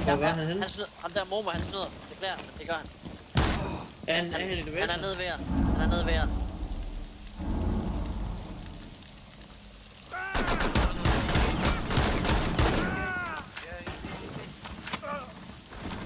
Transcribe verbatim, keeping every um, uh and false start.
Hvor er han henne? Han snyder. Ham der mormor, han snyder. Det klæder, det gør han. Er han, er han i det Han er nede ved jer. Han er nede ved jer.